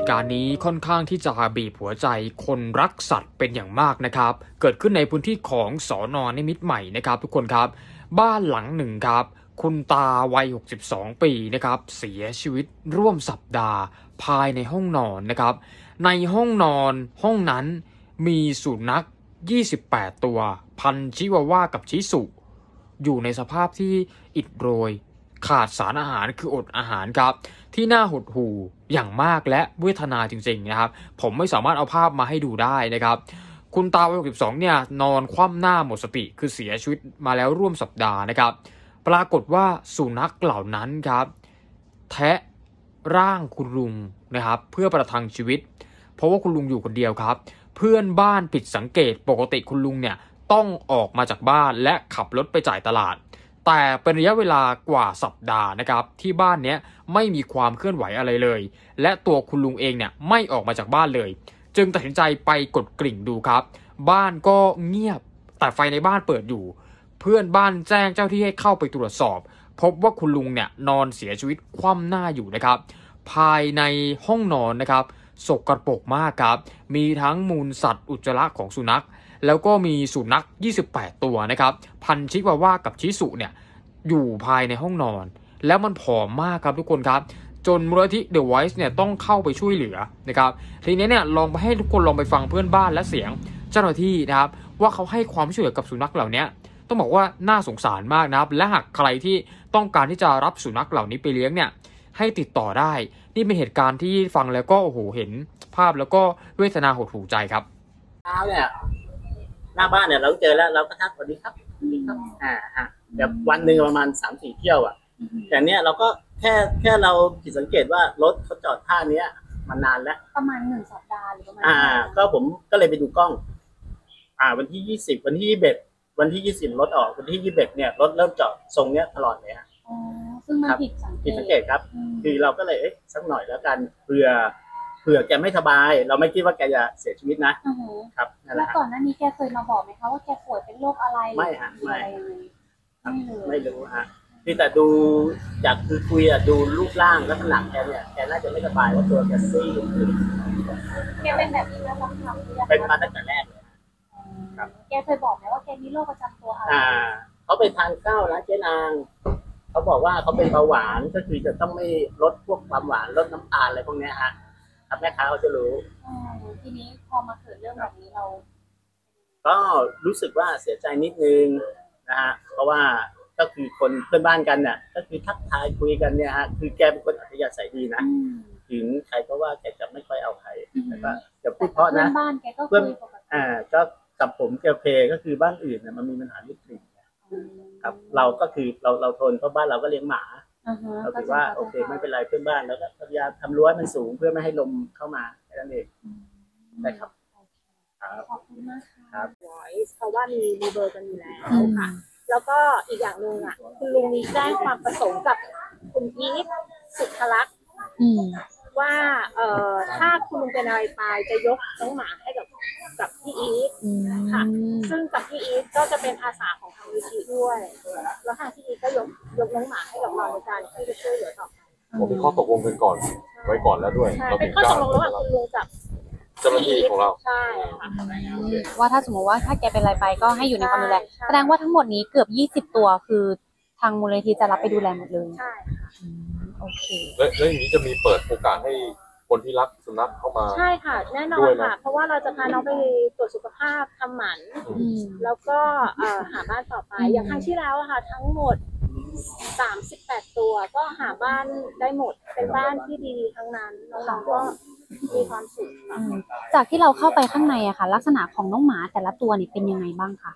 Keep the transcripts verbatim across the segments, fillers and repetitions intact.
ตุการณ์นี้ค่อนข้างที่จะบีบหัวใจคนรักสัตว์เป็นอย่างมากนะครับเกิดขึ้นในพื้นที่ของสน.นิมิตรใหม่นะครับทุกคนครับบ้านหลังหนึ่งครับคุณตาวัยหกสิบสองปีนะครับเสียชีวิตร่วมสัปดาห์ภายในห้องนอนนะครับในห้องนอนห้องนั้นมีสุนัขยี่สิบแปดตัวพันธุ์ชิวาว่ากับชิสุอยู่ในสภาพที่อิดโรยขาดสารอาหารคืออดอาหารครับที่น่าหดหู่อย่างมากและเวทนาจริงๆนะครับผมไม่สามารถเอาภาพมาให้ดูได้นะครับคุณตาวัยหกสิบสองเนี่ยนอนคว่ำหน้าหมดสติคือเสียชีวิตมาแล้วร่วมสัปดาห์นะครับปรากฏว่าสุนัขเหล่านั้นครับแทะร่างคุณลุงนะครับเพื่อประทังชีวิตเพราะว่าคุณลุงอยู่คนเดียวครับเพื่อนบ้านผิดสังเกตปกติคุณลุงเนี่ยต้องออกมาจากบ้านและขับรถไปจ่ายตลาดแต่เป็นระยะเวลากว่าสัปดาห์นะครับที่บ้านนี้ไม่มีความเคลื่อนไหวอะไรเลยและตัวคุณลุงเองเนี่ยไม่ออกมาจากบ้านเลยจึงตัดสินใจไปกดกริ่งดูครับบ้านก็เงียบแต่ไฟในบ้านเปิดอยู่เพื่อนบ้านแจ้งเจ้าที่ให้เข้าไปตรวจสอบพบว่าคุณลุงเนี่ยนอนเสียชีวิตคว่ำหน้าอยู่นะครับภายในห้องนอนนะครับสกปรกมากครับมีทั้งมูลสัตว์อุจจาระของสุนัขแล้วก็มีสุนัขยี่สิบแปดตัวนะครับพันธุ์ชิวาว่ากับชิสุเนี่ยอยู่ภายในห้องนอนแล้วมันผอมมากครับทุกคนครับจนมูลนิธิ The Voice เนี่ยต้องเข้าไปช่วยเหลือนะครับทีนี้เนี่ยลองไปให้ทุกคนลองไปฟังเพื่อนบ้านและเสียงเจ้าหน้าที่นะครับว่าเขาให้ความช่วยเหลือกับสุนัขเหล่านี้ต้องบอกว่าน่าสงสารมากนะครับและหากใครที่ต้องการที่จะรับสุนัขเหล่านี้ไปเลี้ยงเนี่ยให้ติดต่อได้นี่เป็นเหตุการณ์ที่ฟังแล้วก็โอ้โหเห็นภาพแล้วก็เวทนาหดหู่ใจครับเช้าเนี่ยหน้าบ้านเนี่ยเราเจอแล้วเราก็ทักสวัสดีครับสวัสดีครับอ่าฮะแบบวันหนึ่งประมาณสามสี่เที่ยวอ่ะแต่เนี้ยเราก็แค่แค่เราผิดสังเกตว่ารถเขาจอดท่าเนี้ยมานานแล้วประมาณหนึ่งสัปดาห์หรือประมาณอ่าก็ผมก็เลยไปดูกล้องอ่าวันที่ยี่สิบวันที่ยี่สิบเอ็ดวันที่ยี่สิบรถออกวันที่ยี่สิบเอ็ดเนี่ยรถเริ่มจอดทรงเนี้ยตลอดเลยฮะอ๋อซึ่งมันผิดสังเกตผิดสังเกตครับคือเราก็เลยเอ๊ะสักหน่อยแล้วกันเผื่อเผื่อแกไม่สบายเราไม่คิดว่าแกจะเสียชีวิตนะครับแล้วก่อนหน้านี้แกเคยมาบอกไหมคะว่าแกป่วยเป็นโรคอะไรไม่ฮะไม่ไม่ไม่รู้ฮะที่แต่ดูจากคือคุยอะดูรูปร่างลักษณะแกเนี่ยแกน่าจะไม่สบายว่าตัวแกซีดแกเป็นแบบนี้มาสักพักหรือยังเป็นมาตั้งแต่แรกเลยครับแกเคยบอกไหมว่าแกมีโรคประจำตัวอะไรอ่าเขาไปทานข้าวร้านเจ๊นางเขาบอกว่าเขาเป็นเบาหวานก็คือจะต้องไม่ลดพวกความหวานลดน้ำตาลอะไรพวกนี้ฮะแม่ค้าเขาจะรู้ทีนี้พอมาเกิดเรื่องแบบนี้เราก็รู้สึกว่าเสียใจนิดนึงนะฮะเพราะว่าก็คือคนเพื่อนบ้านกันเนี่ยก็คือทักทายคุยกันเนี่ยฮะคือแกเป็นคนอัธยาศัยดีนะถึงใครก็ว่าแกจะไม่ค่อยเอาใครแต่ก็จะพูดเพราะนะเพื่อนบ้านแกก็คุยปกติอ่าก็กับผมแกเพก็คือบ้านอื่นเนี่ยมันมีปัญหาเรื่องกลิ่นครับเราก็คือเราเราทนเพราะบ้านเราก็เลี้ยงหมาเราคิดว่าโอเคไม่เป็นไรเพื่อนบ้านแล้วก็พยายามทำรั้วมันสูงเพื่อไม่ให้ลมเข้ามาแค่นั้นเองได้ครับขอบคุณมากครับ Voice เพราะว่ามีมีเบอร์กันอยู่แล้วค่ะแล้วก็อีกอย่างหนึ่งอ่ะคุณลุงมีแจ้งความประสงค์กับคุณอีทสุทลักษณ์ว่าเอ่อถ้าคุณลุงเป็นอะไรตายจะยกน้องหมาให้กับกับพี่อีทค่ะซึ่งกับพี่อีทก็จะเป็นอาสาของทางวิธีด้วยแล้วทางพี่อีทก็ยกยกน้องหมาให้กับเราในการที่จะช่วยเหลือต่อไปผมมีข้อตกลงกันก่อนไว้ก่อนแล้วด้วยเป็นข้อตกลงระหว่างคุณลุงกับเจ้าหน้าที่ของเราใช่ค่ะว่าถ้าสมมติว่าถ้าแกเป็นอะไรไปก็ให้อยู่ในความดูแลแสดงว่าทั้งหมดนี้เกือบยี่สิบตัวคือทางมูลนิธิจะรับไปดูแลหมดเลยใช่ค่ะโอเคแล้วแล้วอย่างนี้จะมีเปิดโอกาสให้คนที่รักสุนัขเข้ามาใช่ค่ะแน่นอนค่ะเพราะว่าเราจะพาน้องไปตรวจสุขภาพทำหมันแล้วก็หาบ้านต่อไปอย่างครั้งที่แล้วค่ะทั้งหมดสามสิบแปดตัวก็หาบ้านได้หมดเป็นบ้านที่ดีทั้งนั้นน้องๆก็มีความสุขจากที่เราเข้าไปข้างในอะค่ะลักษณะของน้องหมาแต่ละตัวนี่เป็นยังไงบ้างคะ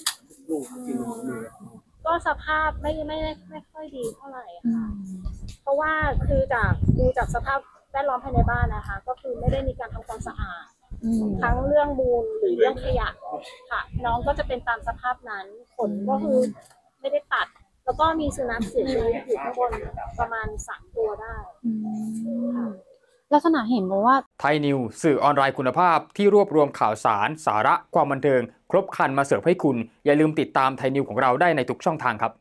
ก็สภาพไม่ไม่ไม่ค่อยดีเท่าไหร่ค่ะเพราะว่าคือจากดูจากสภาพแวดล้อมภายในบ้านนะคะก็คือไม่ได้มีการทำความสะอาดทั้งเรื่องมูลหรือเรื่องขยะค่ะน้องก็จะเป็นตามสภาพนั้นขนก็คือไม่ได้ตัดแล้วก็มีสุนัขเสียชีวิตอยู่ข้างบนประมาณสามตัวได้ลักษณะเห็นบอกว่าไทยนิวสื่อออนไลน์คุณภาพที่รวบรวมข่าวสารสาระความบันเทิงครบครันมาเสิร์ฟให้คุณอย่าลืมติดตามไทยนิวของเราได้ในทุกช่องทางครับ